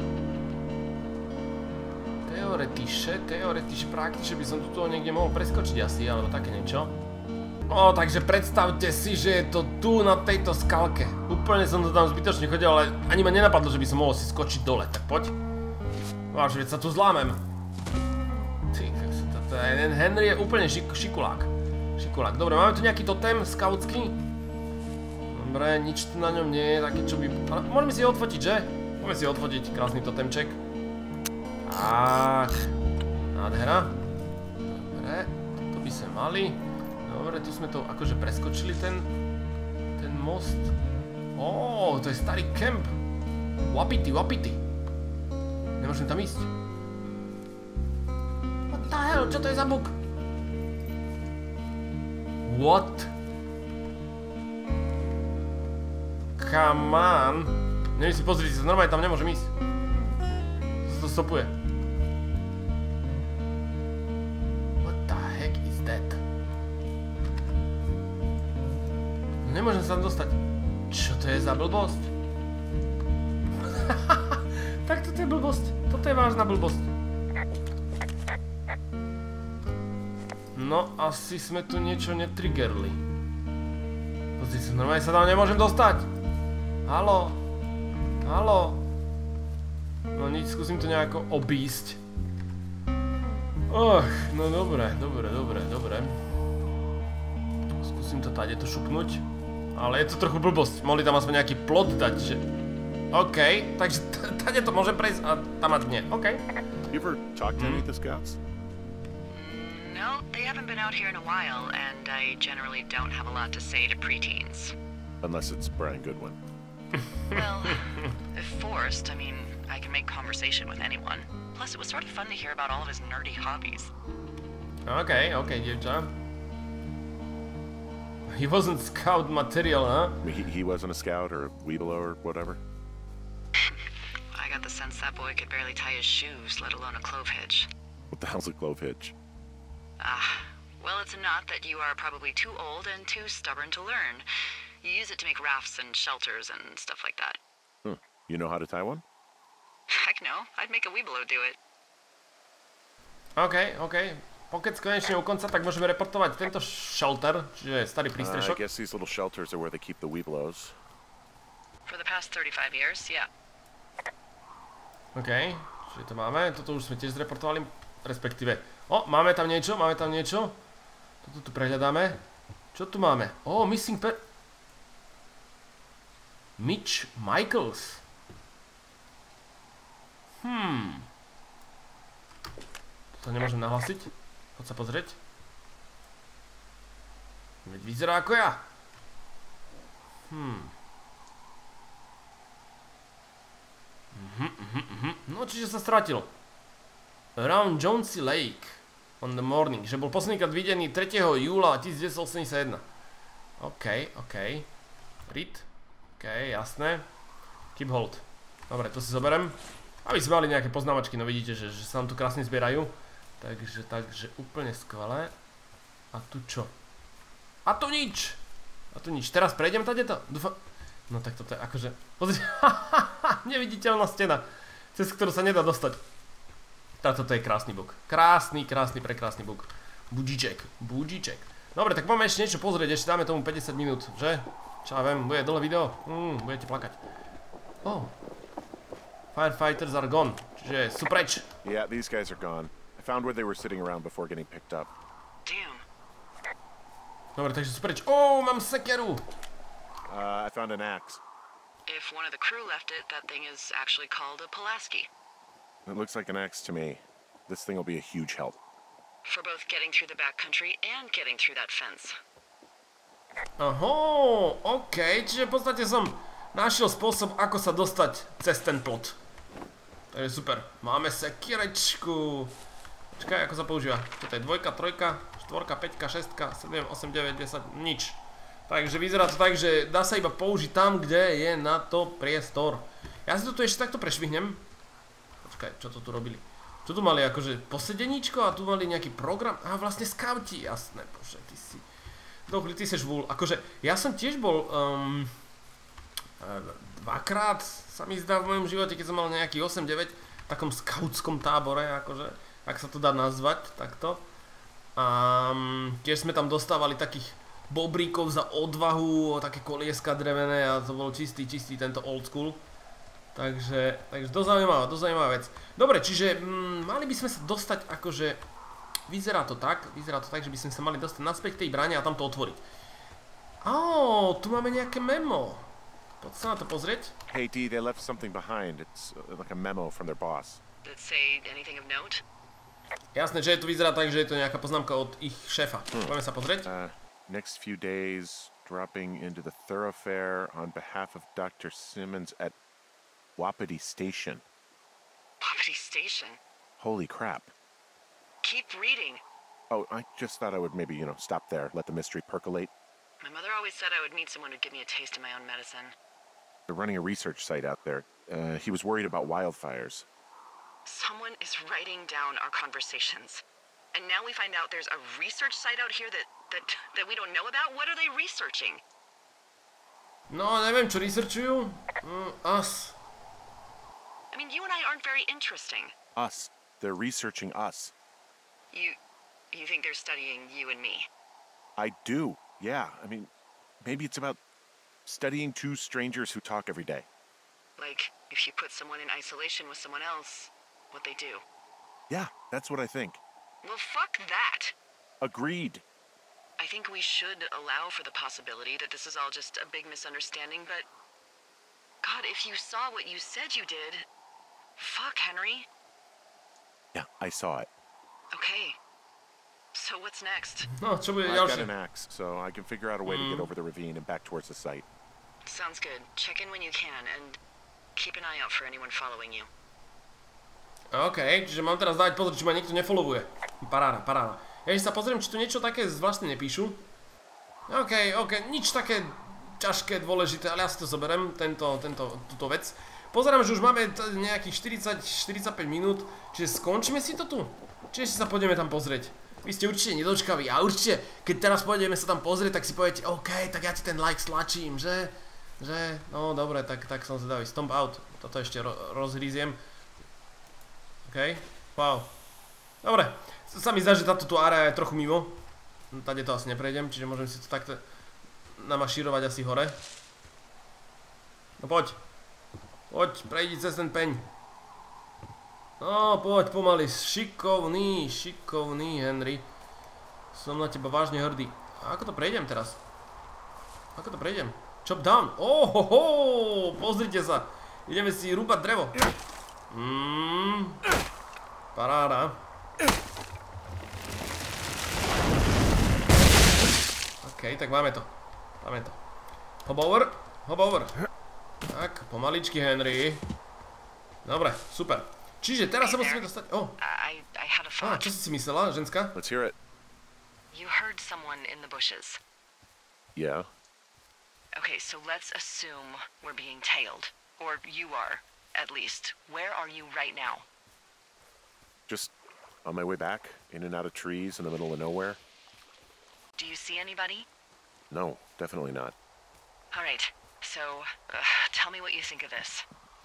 Teoretiše, praktiče by som tu toho niekde mohol preskočiť asi, alebo také niečo. Takže predstavte si, že je to tu na tejto skalke. Úplne som to tam zbytočne chodil, ale ani ma nenapadlo, že by som mohol si skočiť dole, tak poď. Váž, veď sa tu zlámem. Henry je úplne šikulák. Dobre, máme tu nejaký totem skautský. Dobre, nič tu na ňom nie je také, čo by... Ale môžeme si ho odfotiť, že? Môžeme si ho odfotiť, krásny totemček. Tak. Nádhera. Dobre, toto by sme mali. Dobre, tu sme to akože preskočili ten most. To je starý kemp. Wapiti. Nemôžem tam ísť. What the hell, čo to je za bug? What? Come on. Neviem si pozrieť, normálne tam nemôžem ísť. To stopuje. What the heck is that? Nemôžem sa tam dostať. Čo to je za blbosť? Tak toto je blbosť. Toto je vážna blbosť. No, asi sme tu niečo netriggerli. Pozrite sa, normálne sa tam nemôžem dostať. Haló. No nič, skúsim to nejako obísť. No dobre. Skúsim to tady to šupnúť. Ale je to trochu blbosť. Mohli tam aspoň nejaký plot dať, že... OK, takže tady to môžem prejsť a tam nie. OK. You ever talked to any of the scouts? No, they haven't been out here in a while, and I generally don't have a lot to say to preteens. Unless it's Brian Goodwin. Well, if forced, I mean, I can make conversation with anyone. Plus, it was sort of fun to hear about all of his nerdy hobbies. OK, dievča. He wasn't scout material, huh? I mean, he wasn't a scout or a weebelo or whatever? I got the sense that boy could barely tie his shoes, let alone a clove hitch. What the hell's a clove hitch? Well, it's a knot that you are probably too old and too stubborn to learn. You use it to make rafts and shelters and stuff like that. You know how to tie one? Heck no, I'd make a weebelo do it. OK. Pokec konečne u konca, tak môžeme reportovať tento shelter, čiže starý prístrešok. I guess these little shelters are where they keep the weebelos. For the past 35 years, yeah. OK, čiže to máme, toto už sme tiež zreportovali, respektíve. Máme tam niečo. Toto tu prehľadáme. Čo tu máme? Missing Mitch Michaels. To nemôžem nahlasiť. Poď sa pozrieť. Veď vyzerá ako ja. No, čiže sa stratil. Around Jonesy Lake. On the morning, že bol poslednýkrát videný 3. júla 1981. OK. Read. OK, jasné. Keep hold. Dobre, to si zoberiem. Aby si mali nejaké poznámačky, no vidíte, že sa nám tu krásne zbierajú. Takže úplne skvelé. A tu čo? A tu nič! Teraz prejdem tadeto? Dúfam... No tak toto je akože... Pozrite, neviditeľná stena, cez ktorú sa nedá dostať. Toto je krásny bug. Krásny, prekrásny bug. Budíček. Dobre, tak máme ešte niečo pozrieť, ešte dáme tomu 50 minút, že? Čo ja viem, bude dole video? Budete plakať. Oh. Firefighters are gone. Čiže sú preč. Yeah, these guys are gone. I found where they were sitting around before getting picked up. Damn. Dobre, takže sú preč. Oh, mám sekeru. I found an axe. If one of the crew left it, that thing is actually called a Pulaski. It looks like an axe to me. This thing will be a huge help. For both getting through the backcountry and getting through that fence. Oho, OK, čiže v podstate som našiel spôsob, ako sa dostať cez ten plot. To je super. Máme sekirečku. Čakaj, ako sa používa. Toto je 2, 3, 4, 5, 6, 7, 8, 9, 10, nič. Takže vyzerá to tak, že dá sa iba použiť tam, kde je na to priestor. Ja si to tu ešte takto prešvihnem. Počkaj, čo to tu robili? Tu mali akože posedeníčko a tu mali nejaký program. A vlastne skauti, jasné, bože, ty si... Dochli, ty seš vúl. Akože, ja som tiež bol... dvakrát sa mi zdá v mojom živote, keď som mal nejaký 8-9 v takom skautskom tábore, akože, ak sa to dá nazvať, takto. A tiež sme tam dostávali takých bobríkov za odvahu, také kolieska drevené a to bol čistý tento old school. Takže dosť zaujímavá vec. Dobre, čiže mali by sme sa dostať akože, vyzerá to tak, že by sme sa mali dostať naspäť k tej bráne a tam to otvoriť. Tu máme nejaké memo. Poď sa na to pozrieť. Hey D, they left something behind. It's like a memo from their boss. Did it say anything of note? Jasné, že to vyzerá tak, že je to nejaká poznámka od ich šéfa. Poďme sa pozrieť. Next few days, dropping into the thoroughfare on behalf of Dr. Simmons at Wapiti Station. Wapiti Station? Holy crap. Keep reading. Oh, I just thought I would maybe, stop there, let the mystery percolate. My mother always said I would meet someone who'd give me a taste of my own medicine. They're running a research site out there. He was worried about wildfires. Someone is writing down our conversations. And now we find out there's a research site out here that we don't know about? What are they researching? No, neviem, čo researchujú. Us. I mean, you and I aren't very interesting. Us. They're researching us. You think they're studying you and me? I do, yeah. I mean, maybe it's about studying two strangers who talk every day. Like, if you put someone in isolation with someone else, what they do. Yeah, that's what I think. Well, fuck that. Agreed. I think we should allow for the possibility that this is all just a big misunderstanding, but... God, if you saw what you said you did... Fuck, Henry. Yeah, I saw it. Okay. So what's next? No, čo bude I've ďalšie? got an axe, so I can figure out a way to get over the ravine and back towards the site. Sounds good. Check in when you can, and keep an eye out for anyone following you. OK, čiže mám teraz dať pozor, či ma niekto nefollowuje. Paráda. Ja sa pozriem, či tu niečo také zvláštne nepíšu. OK, nič také ťažké, dôležité, ale ja si to zoberiem, túto vec. Pozerám, že už máme nejakých 40-45 minút, čiže skončíme si to tu? Či ešte sa pôjdeme tam pozrieť? Vy ste určite nedočkaví a určite, keď teraz pôjdeme sa tam pozrieť, tak si poviete, OK, tak ja ti ten like stlačím, že? No dobre, tak som zvedavý. Stomp out, toto ešte rozhríziem. OK, wow. Dobre, sa mi zdá, že táto tu área je trochu mimo. Tady to asi neprejdem, čiže môžem si to takto namašírovať asi hore. No poď, prejdi cez ten peň. No poď pomaly, šikovný Henry. Som na teba vážne hrdý. A ako to prejdem teraz? Chop down, pozrite sa. Ideme si rúbať drevo. Paráda. OK, tak máme to. Hop over. Tak, pomaličky, Henry. Dobre, super. Čiže teraz sa musíme dostať... I had a thought. Čo si myslela, ženská? Let's hear it. You heard someone in the bushes. Yeah. Okay, so let's assume we're being tailed. Or you are, at least. Where are you right now? Just on my way back, in and out of trees in the middle of nowhere. Do you see anybody? No, definitely not. All right, so tell me what you think of this.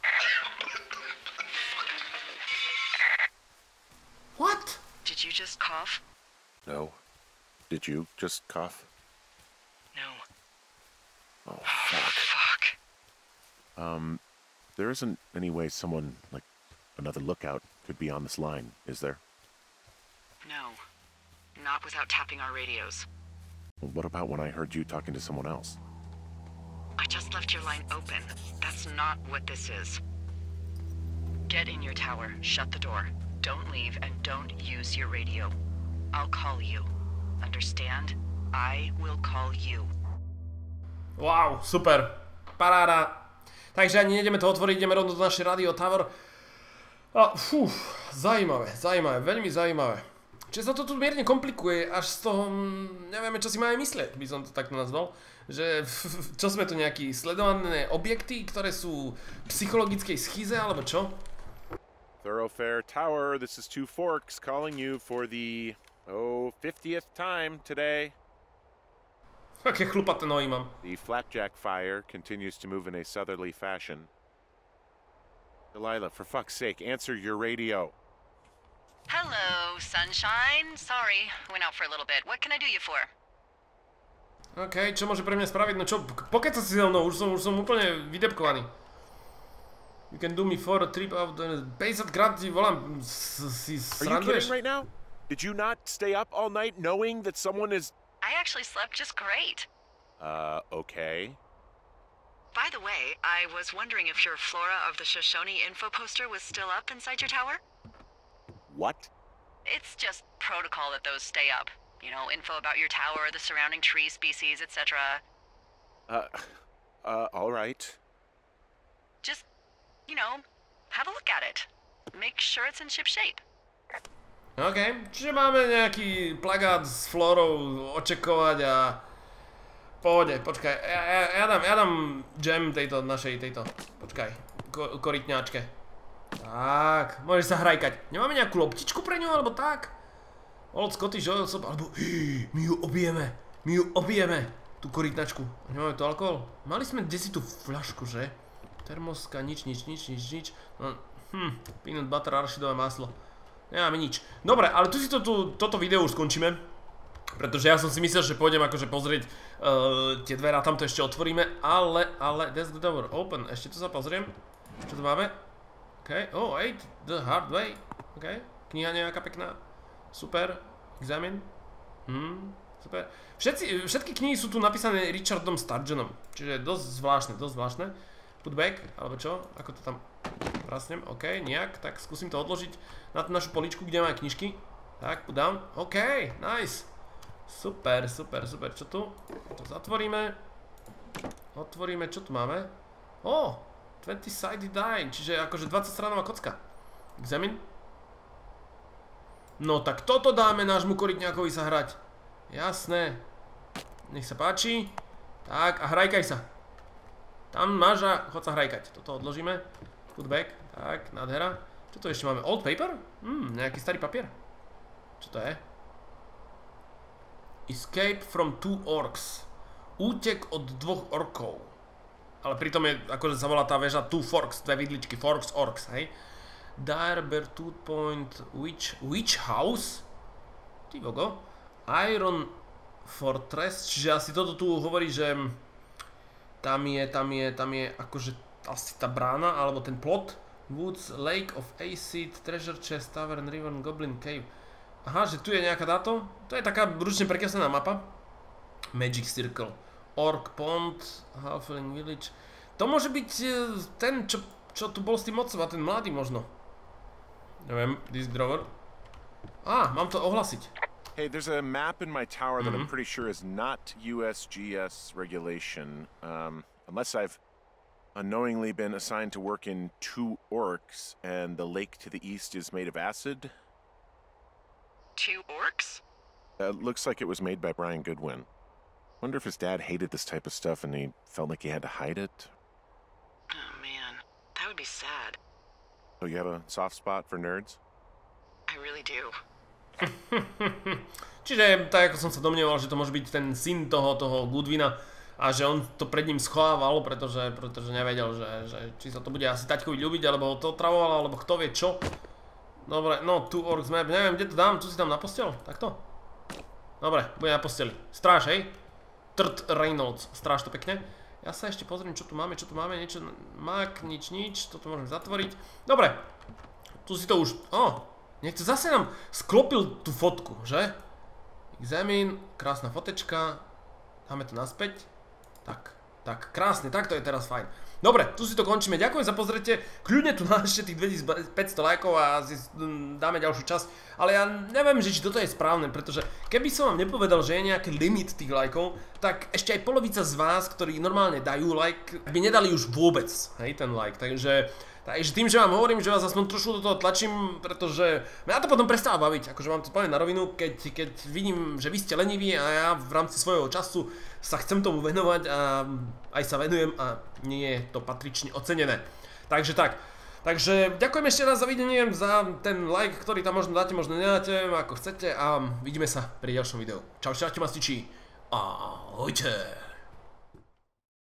What? Did you just cough? No. Did you just cough? No. Oh, fuck. Fuck. There isn't any way someone, like, another lookout could be on this line, is there? No. Not without tapping our radios. Well, what about when I heard you talking to someone else? I just left your line open. That's not what this is. Get in your tower, shut the door. Don't leave and don't use your radio. I'll call you. Understand? I will call you. Wow, super. Paráda. Takže ani nejdeme to otvoriť, ideme rovno do našej Radio Tower. Zaujímavé, veľmi zaujímavé. Čiže sa to tu mierne komplikuje, až z toho nevieme, čo si máme myslieť, by som to takto nazval. Že čo sme tu nejakí sledované objekty, ktoré sú v psychologickej schyze, alebo čo? Thoroughfare Tower, this is Two Forks calling you for the, 50th time today. Aké chlupaté nohy mám. The Flapjack fire continues to move in a southerly fashion. Delilah, for fuck's sake, answer your radio. Hello, sunshine. Sorry, went out for a little bit. What can I do you for? OK, čo môže pre mňa spraviť? No čo, pokeca si so mnou, už som úplne vydepkovaný. You can do me for a trip of the 50 krát ti volám, si sranduješ? Are you kidding right now? Did you not stay up all night knowing that someone is... I actually slept just great. Okay. By the way, I was wondering if your Flora of the Shoshone info poster was still up inside your tower? What? It's just protocol that those stay up. You know, info about your tower, the surrounding tree species, etc. All right. Just, you know, have a look at it. Make sure it's in ship shape. OK, čiže máme nejaký plagát s flórou očekovať a... Pohode, počkaj, ja dám jam tejto našej, počkaj, korytňáčke. Tak, môžeš sa hrajkať. Nemáme nejakú loptičku pre ňu, alebo tak? Old Scottish Oil Soap, alebo my ju obijeme, tú korytnačku. Nemáme tu alkohol? Mali sme desi tú fľašku, že? Termoska, nič. No, peanut butter, arašidové maslo. Nemáme nič. Dobre, ale tu si toto video už skončíme. Pretože ja som si myslel, že pôjdem akože pozrieť tie dvere a tam to ešte otvoríme. Ale, that's the door open. Ešte tu sa pozriem. Čo tu máme? OK, The Hard Way. OK, kniha nejaká pekná. Super, examine. Super. Všetky knihy sú tu napísané Richardom Sturgeonom. Čiže dosť zvláštne. Put back, alebo čo? Ako to tam prasnem? OK, nejak. Tak skúsim to odložiť na tú našu poličku, kde máme knižky. Tak, put down. OK, nice. Super. Čo tu? To zatvoríme. Otvoríme, čo tu máme? 20-sided die, čiže akože 20-stranová kocka. Examine. No tak toto dáme nášmu korytňákovi sa hrať. Jasné. Nech sa páči. Tak a hrajkaj sa. Tam máš a chod sa hrajkať. Toto odložíme. Put back. Tak, nádhera. Čo to ešte máme? Old paper? Nejaký starý papier. Čo to je? Escape from 2 orcs. Útek od 2 orkov. Ale pritom je, akože sa volá tá väža 2 forks, 2 vidličky, forks, orcs, hej. Dire Bear Tooth Point Witch House. Ty vogo. Iron Fortress, čiže asi toto tu hovorí, že tam je akože asi tá brána, alebo ten plot. Woods, Lake of Acid, Treasure Chest, Tavern, River, Goblin Cave. Aha, že tu je nejaká táto. To je taká ručne prekreslená mapa. Magic Circle. Orc Pond, Halfling Village. To môže byť ten, čo tu bol s tým mocom a ten mladý možno. Neviem, disk drawer. Mám to ohlasiť. Hey, there's a map in my tower that I'm pretty sure is not USGS regulation. Unless I've... unknowingly been assigned to work in 2 orcs, and the lake to the east is made of acid. 2 orcs? Looks like it was made by Brian Goodwin. Wonder if his dad hated this type of stuff and he felt like he had to hide it. Oh man, that would be sad. So you have a soft spot for nerds? I really do. Čiže tak ako som sa domnieval, že to môže byť ten syn toho Goodwina a že on to pred ním schovával, pretože nevedel, že či sa to bude asi taťkovi ľúbiť, alebo ho to otravoval, alebo kto vie čo. Dobre, no, 2 orcs map, neviem, kde to dám, tu si tam na posteľ, takto? Dobre, bude na posteli. Stráž, hej? Trt Reynolds, stráž to pekne. Ja sa ešte pozriem, čo tu máme, niečo, mak, nič, toto môžem zatvoriť. Dobre, tu si to už, niekto zase nám sklopil tú fotku, že? Examine, krásna fotečka, dáme to naspäť. Tak, krásne, tak to je teraz fajn. Dobre, tu si to končíme, ďakujem za pozrite, kľudne tu nášte tých 2500 lajkov a dáme ďalšiu časť, ale ja neviem, že či toto je správne, pretože keby som vám nepovedal, že je nejaký limit tých lajkov, tak ešte aj polovica z vás, ktorí normálne dajú like, by nedali už vôbec, hej, ten like, takže tým, že vám hovorím, že vás aspoň trošku do toho tlačím, pretože mňa to potom prestáva baviť, akože vám to poviem na rovinu, keď vidím, že vy ste leniví a ja v rámci svojho času sa chcem tomu venovať a aj sa venujem a nie je to patrične ocenené. Takže tak. Takže ďakujem ešte raz za videnie, za ten like, ktorý tam možno dáte, možno nedáte, ako chcete a vidíme sa pri ďalšom videu. Čaute mastiči, ahojte.